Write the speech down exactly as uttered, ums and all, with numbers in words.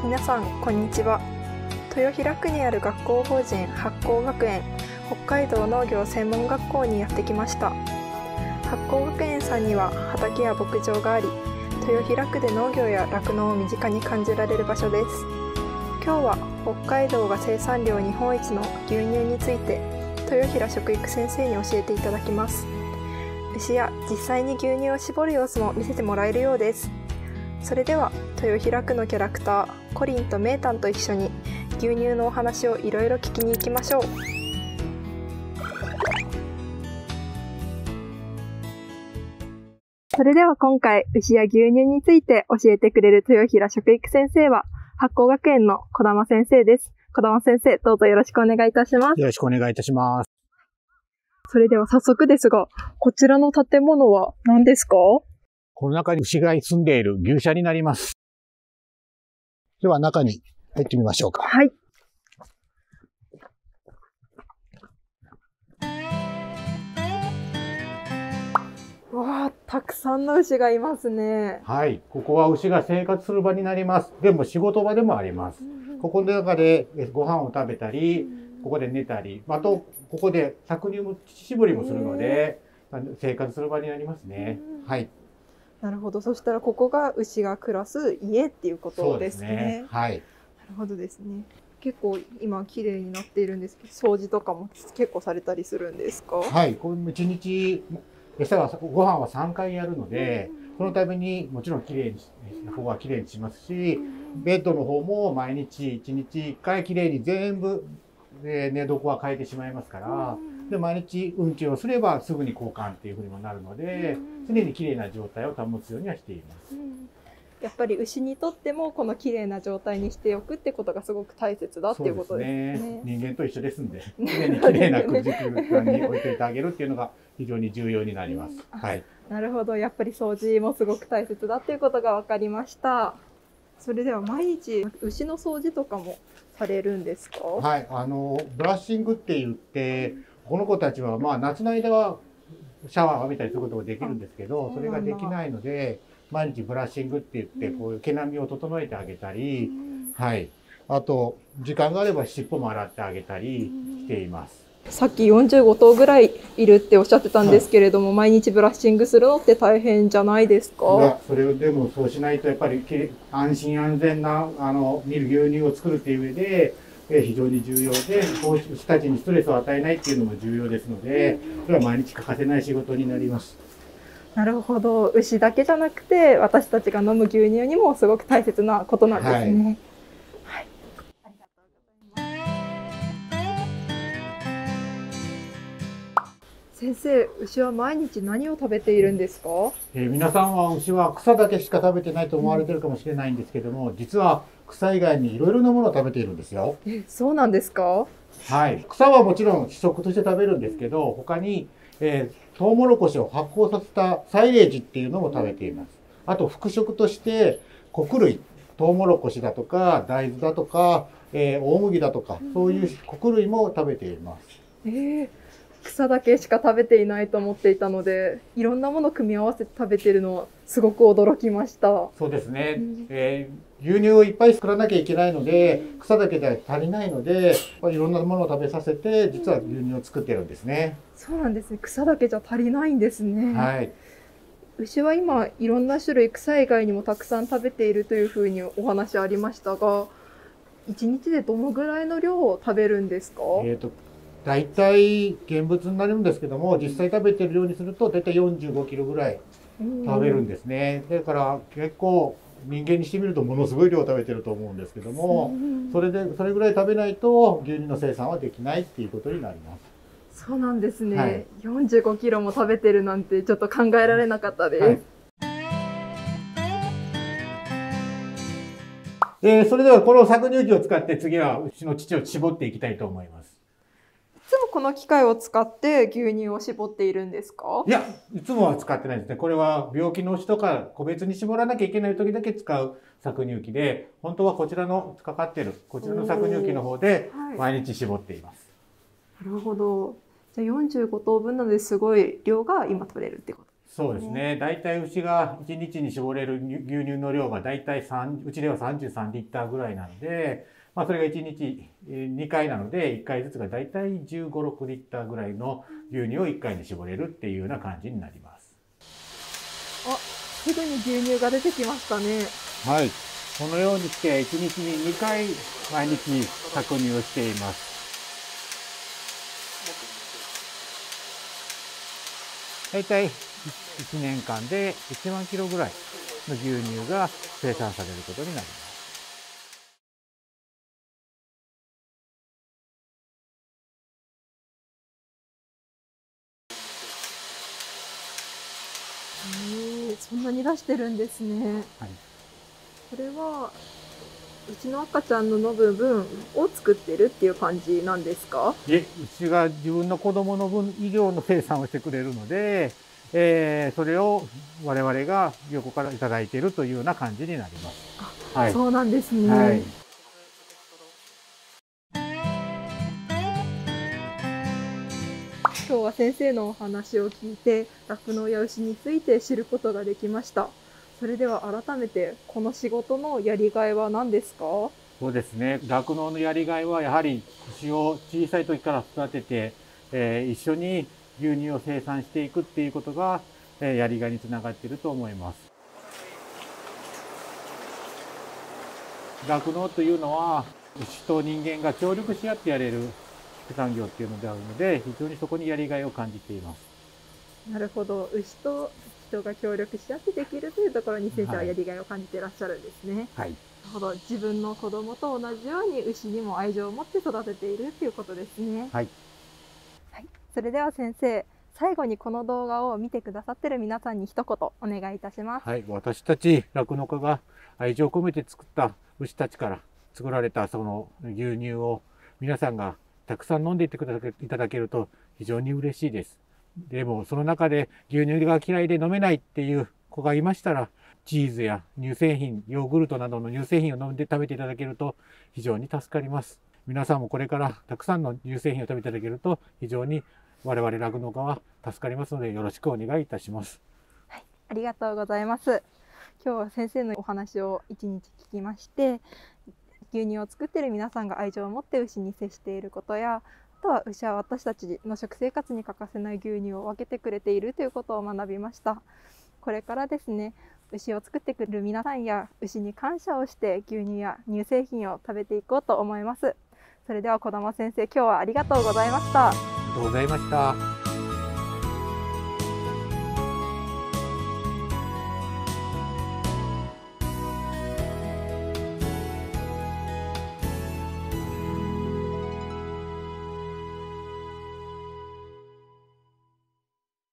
皆さんこんにちは。豊平区にある学校法人八甲学園北海道農業専門学校にやってきました。八甲学園さんには畑や牧場があり、豊平区で農業や酪農を身近に感じられる場所です。今日は北海道が生産量日本一の牛乳について豊平食育先生に教えていただきます。牛や実際に牛乳を搾る様子も見せてもらえるようです。それでは豊平区のキャラクターコリンとメータンと一緒に牛乳のお話をいろいろ聞きに行きましょう。それでは今回牛や牛乳について教えてくれる豊平食育先生は八甲学園の児玉先生です。児玉先生、どうぞよろしくお願いいたします。 よろしくお願いいたします。 それでは早速ですが、こちらの建物は何ですか？ この中に牛が住んでいる牛舎になります。では中に入ってみましょうか。 はい。わあ、たくさんの牛がいますね。 はい。ここは牛が生活する場になります。でも仕事場でもあります。うんうん、ここの中でご飯を食べたり、うん、ここで寝たり、あと、ここで搾乳も乳搾りもするので、生活する場になりますね。うん、はい。 なるほど。そしたらここが牛が暮らす家っていうことですね。 そうですね。はい。 なるほどですね。結構今綺麗になっているんですけど、掃除とかも結構されたりするんですか？ はい。これいちにち餌はご飯はさんかいやるので、そのためにもちろん綺麗にここは綺麗にしますし、ベッドの方も毎日いちにちいっかい綺麗に全部寝床は変えてしまいますから。で毎日うんちをすればすぐに交換っていうふうにもなるので、常にきれいな状態を保つようにはしています。うん、 やっぱり牛にとってもこのきれいな状態にしておくってことがすごく大切だっていうことですね。 そうですね。人間と一緒ですんで、常にきれいな空間に置いていてあげるっていうのが非常に重要になります。うん、はい。 なるほど。やっぱり掃除もすごく大切だっていうことが分かりました。それでは毎日牛の掃除とかもされるんですか？ はい。あのブラッシングって言って。この子たちはまあ夏の間はシャワーを浴びたりすることができるんですけど、それができないので毎日ブラッシングって言ってこういう毛並みを整えてあげたり、はい、あと時間があれば尻尾も洗ってあげたりしています。 さっきよんじゅうごとうぐらいいるっておっしゃってたんですけれども、はい、毎日ブラッシングするのって大変じゃないですか？ いや、それでもそうしないとやっぱり安心安全なあのミル牛乳を作るっていう上で非常に重要で、牛たちにストレスを与えないっていうのも重要ですので、それは毎日欠かせない仕事になります。 なるほど。牛だけじゃなくて、私たちが飲む牛乳にもすごく大切なことなんですね。はい。はい、ありがとうございます。先生、牛は毎日何を食べているんですか？ えー、皆さんは牛は草だけしか食べてないと思われてるかもしれないんですけども、実は草以外にいろいろなものを食べているんですよ。 え、そうなんですか？ はい。草はもちろん主食として食べるんですけど、他に、えー、トウモロコシを発酵させたサイレージっていうのも食べています。あと副食として穀類、トウモロコシだとか大豆だとか、えー、大麦だとか、そういう穀類も食べています。 えー草だけしか食べていないと思っていたので、いろんなものを組み合わせて食べているのはすごく驚きました。 そうですね、うん、えー、牛乳をいっぱい作らなきゃいけないので、草だけでは足りないので、いろんなものを食べさせて実は牛乳を作ってるんですね。 そうなんですね。草だけじゃ足りないんですね。 はい。 牛は今いろんな種類草以外にもたくさん食べているというふうにお話ありましたが、いちにちでどのぐらいの量を食べるんですか？ えーと大体現物になるんですけども、実際食べてる量にすると大体よんじゅうごキロぐらい食べるんですね。だから結構人間にしてみるとものすごい量食べてると思うんですけども、それでそれぐらい食べないと牛乳の生産はできないっていうことになります。 そうなんですね。はい、よんじゅうごキロも食べてるなんてちょっと考えられなかったです。はい、 えー、それではこの搾乳機を使って次は牛の乳を絞っていきたいと思います。 いつもこの機械を使って牛乳を絞っているんですか？ いや、いつもは使ってないですね。これは病気の牛とか個別に絞らなきゃいけない時だけ使う搾乳機で、本当はこちらのかかってるこちらの搾乳機の方で毎日絞っています。 はい、なるほど。じゃあよんじゅうごとうぶんなのですごい量が今取れるってことですね。 そうですね。だいたい牛がいちにちに絞れる牛乳の量がだいたい3、うちではさんじゅうさんリッターぐらいなので、まあそれがいちにちにかいなので、いっかいずつがだいたいじゅうご、ろくリッターぐらいの牛乳をいっかいに絞れるっていうような感じになります。 あ、すぐに牛乳が出てきましたね。 はい。このようにしていちにちににかい毎日搾乳をしています。だいたいいちねんかんでいちまんキロぐらいの牛乳が生産されることになります。 へえ、そんなに出してるんですね。 はい、 これはうちの赤ちゃんの飲む分を作ってるっていう感じなんですか？ で、うちが自分の子供の分以上の生産をしてくれるので、えー、それを我々が横からいただいているというような感じになります。 あ、はい、そうなんですね。 はい、 今日は先生のお話を聞いて酪農や牛について知ることができました。それでは改めてこの仕事のやりがいは何ですか？ そうですね。酪農のやりがいはやはり牛を小さい時から育てて、えー、一緒に牛乳を生産していくっていうことが、えー、やりがいにつながっていると思います。酪農というのは牛と人間が協力し合ってやれる産業っていうのであるので、非常にそこにやりがいを感じています。 なるほど。牛と人が協力し合ってできるというところに先生はやりがいを感じていらっしゃるんですね。 はい。 なるほど。自分の子供と同じように牛にも愛情を持って育てているということですね。 はい。 はい。それでは先生、最後にこの動画を見てくださっている皆さんに一言お願いいたします。 はい。私たち酪農家が愛情を込めて作った牛たちから作られたその牛乳を皆さんがたくさん飲んでいっていただけると非常に嬉しいです。でもその中で牛乳が嫌いで飲めないっていう子がいましたら、チーズや乳製品、ヨーグルトなどの乳製品を飲んで食べていただけると非常に助かります。皆さんもこれからたくさんの乳製品を食べていただけると非常に我々酪農家は助かりますので、よろしくお願いいたします。 はい、ありがとうございます。今日は先生のお話を一日聞きまして、牛乳を作っている皆さんが愛情を持って牛に接していることや、あとは牛は私たちの食生活に欠かせない牛乳を分けてくれているということを学びました。これからですね、牛を作ってくれる皆さんや牛に感謝をして牛乳や乳製品を食べていこうと思います。それでは児玉先生、今日はありがとうございました。 ありがとうございました。